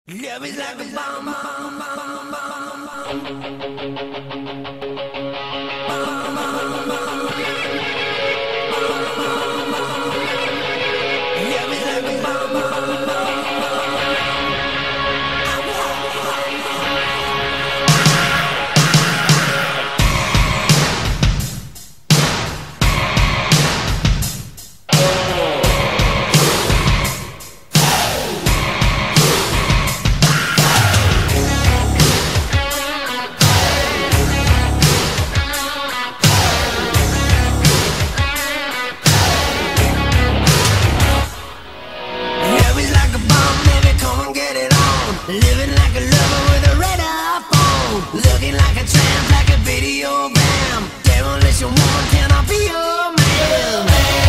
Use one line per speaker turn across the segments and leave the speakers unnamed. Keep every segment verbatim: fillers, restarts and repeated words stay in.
Love is like a bomb, bomb, bomb, bomb, bomb, love is like a bomb, bomb, living like a lover with a red iPhone, looking like a tramp, like a video bam. Demolition woman, can I be your man?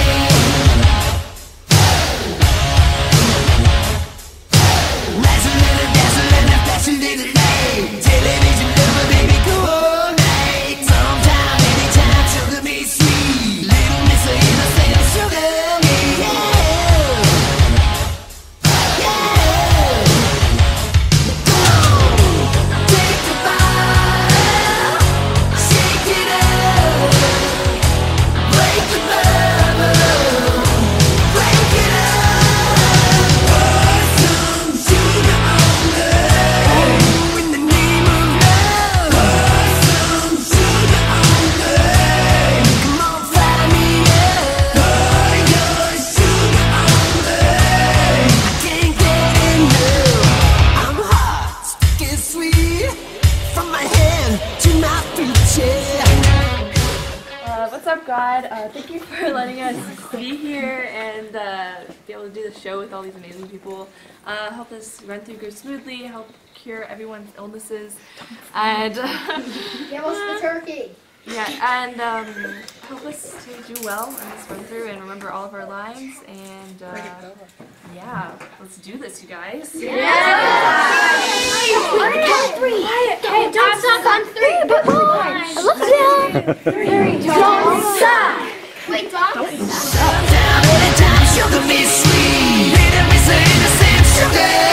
Dazzling and dazzling and flashing little day. Television lover, baby, coordinate. Sometime, anytime, sugar me sweet. Little miss of innocent, sugar me, yeah.
Uh, what's up, God? Uh, thank you for letting us be here and uh, be able to do the show with all these amazing people. Uh, help us run through go smoothly, help cure everyone's illnesses, and
give us the turkey.
Yeah, and um, help us to do well in this run through and remember all of our lives. And uh, yeah, let's do this, you guys.
Yeah! yeah. Three. Hey, don't stop on three. But one. Look down. Three. Don't stop. Wait, stop.
Sometimes, anytime, sugar me sweet. Little miss of innocent sugar.